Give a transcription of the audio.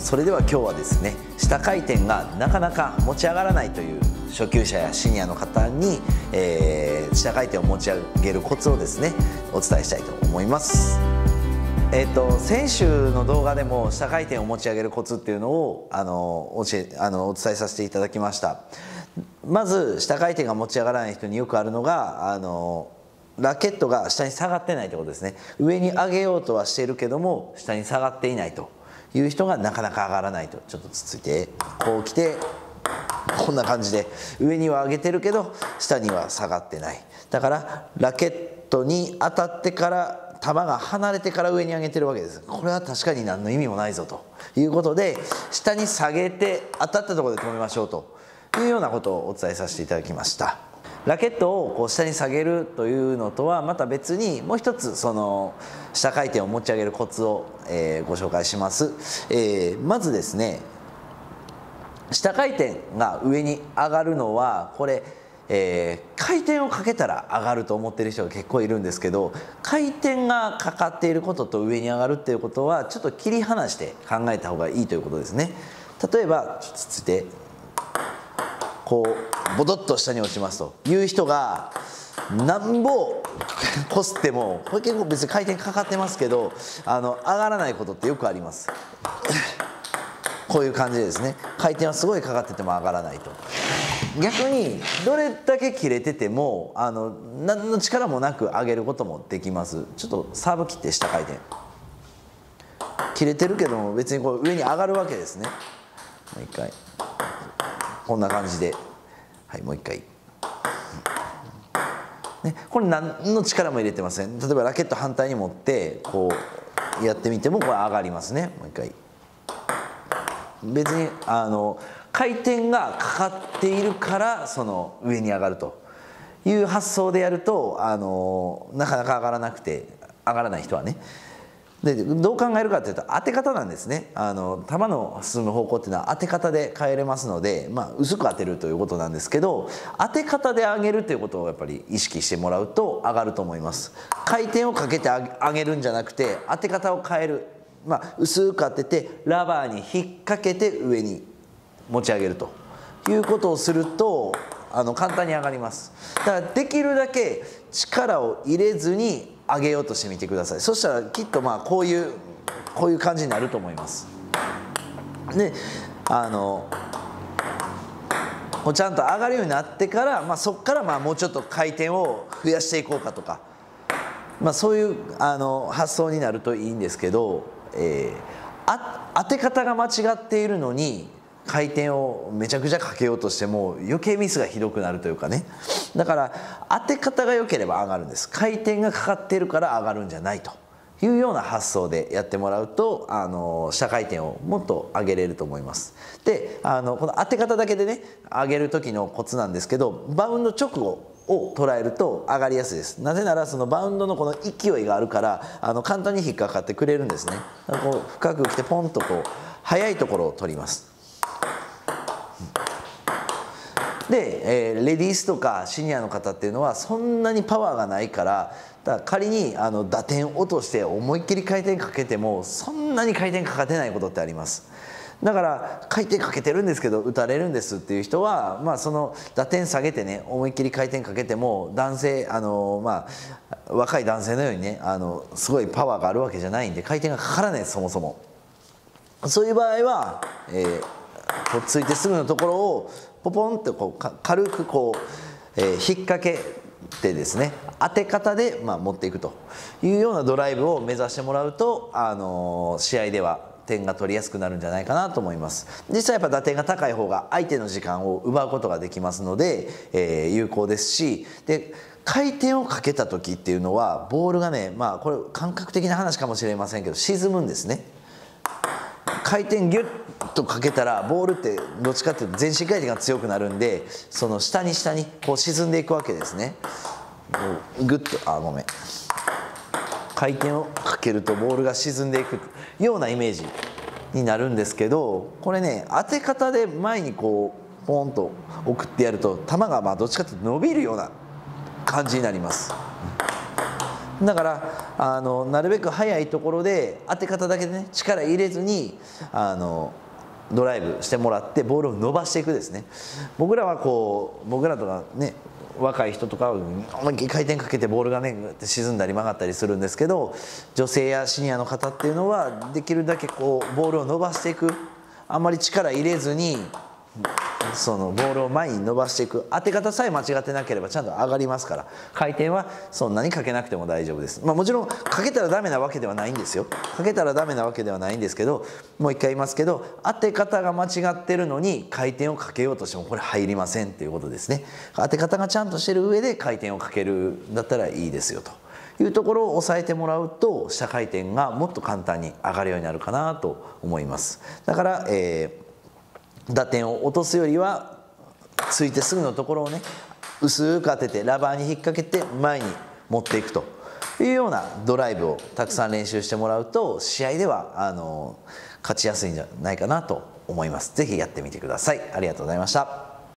それでは今日はですね、下回転がなかなか持ち上がらないという初級者やシニアの方に、下回転を持ち上げるコツをですねお伝えしたいと思います。先週の動画でも下回転を持ち上げるコツっていうのをお伝えさせていただきました。まず下回転が持ち上がらない人によくあるのがラケットが下に下がってないということですね。上に上げようとはしているけども下に下がっていないという人がなかなか上がらないと。ちょっとつついてこう来てこんな感じで上には上げてるけど下には下がってない。だからラケットに当たってから球が離れてから上に上げてるわけです。これは確かに何の意味もないぞということで、下に下げて当たったところで止めましょうというようなことをお伝えさせていただきました。ラケットをこう下に下げるというのとはまた別にもう一つその下回転を持ち上げるコツを、ご紹介します。まずですね、下回転が上に上がるのはこれ、回転をかけたら上がると思ってる人が結構いるんですけど、回転がかかっていることと上に上がるっていうことはちょっと切り離して考えた方がいいということですね。例えばちょっとついてこうボトッと下に落ちますという人がなんぼこすってもこれ結構別に回転かかってますけど上がらないことってよくあります。こういう感じでですね、回転はすごいかかってても上がらないと。逆にどれだけ切れてても何の力もなく上げることもできます。ちょっとサーブ切って下回転切れてるけども別にこう上に上がるわけですね。もう一回こんな感じで、はい、もう一回、ね、これ何の力も入れてません。例えばラケット反対に持ってこうやってみてもこれ上がりますね。もう一回別に回転がかかっているからその上に上がるという発想でやるとなかなか上がらなくて上がらない人はね。でどう考えるかというと当て方なんですね。球の進む方向っていうのは当て方で変えれますので、薄く当てるということなんですけど、当て方で上げるということをやっぱり意識してもらうと上がると思います。回転をかけて上げるんじゃなくて当て方を変える、薄く当ててラバーに引っ掛けて上に持ち上げるということをすると簡単に上がります。だからできるだけ力を入れずに上げようとしてみてください。そしたらきっとこういう感じになると思います。でちゃんと上がるようになってから、そこからもうちょっと回転を増やしていこうかとか、そういう発想になるといいんですけど、当て方が間違っているのに回転をめちゃくちゃかけようとしても余計ミスがひどくなるというかね。だから当て方が良ければ上がるんです。回転がかかっているから上がるんじゃないというような発想でやってもらうと下回転をもっと上げれると思います。でこの当て方だけでね上げる時のコツなんですけど、バウンド直後を捉えると上がりやすいです。なぜならそのバウンドのこの勢いがあるから簡単に引っかかってくれるんですね。こう深く来てポンとこう速いところを取ります。で、レディースとかシニアの方っていうのはそんなにパワーがないから、だから仮に打点落として思いっきり回転かけてもそんなに回転かかってないことってあります。だから回転かけてるんですけど打たれるんですっていう人は、その打点下げてね思いっきり回転かけても男性若い男性のようにねすごいパワーがあるわけじゃないんで回転がかからないです。そもそもそういう場合は、こうついてすぐのところをポポンってこう軽くこう、引っ掛けてですね当て方で持っていくというようなドライブを目指してもらうと試合では点が取りやすくなるんじゃないかなと思います。実際やっぱ打点が高い方が相手の時間を奪うことができますので、有効ですし、で回転をかけた時っていうのはボールがねこれ感覚的な話かもしれませんけど沈むんですね。回転ギュッとかけたらボールってどっちかっていうと全身回転が強くなるんでその下にこう沈んでいくわけですね。グッとごめん回転をかけるとボールが沈んでいくようなイメージになるんですけど、これね当て方で前にこうポンと送ってやると球がどっちかっていうと伸びるような感じになります。 だからなるべく速いところで当て方だけでね力入れずにドライブしてもらってボールを伸ばしていくですね。僕らとかね若い人とかは思いっきり回転かけてボールがね沈んだり曲がったりするんですけど、女性やシニアの方っていうのはできるだけボールを伸ばしていく、あんまり力入れずにそのボールを前に伸ばしていく、当て方さえ間違ってなければちゃんと上がりますから、回転はそんなにかけなくても大丈夫です。もちろんかけたらダメなわけではないんですよ。かけたらダメなわけではないんですけど、もう一回言いますけど、当て方が間違ってるのに回転をかけようとしてもこれ入りませんっていうことですね。当て方がちゃんとしてる上で回転をかけるんだったらいいですよというところを押さえてもらうと、下回転がもっと簡単に上がるようになるかなと思います。だから、打点を落とすよりはついてすぐのところをね薄く当ててラバーに引っ掛けて前に持っていくというようなドライブをたくさん練習してもらうと、試合では勝ちやすいんじゃないかなと思います。是非やってみてください。ありがとうございました。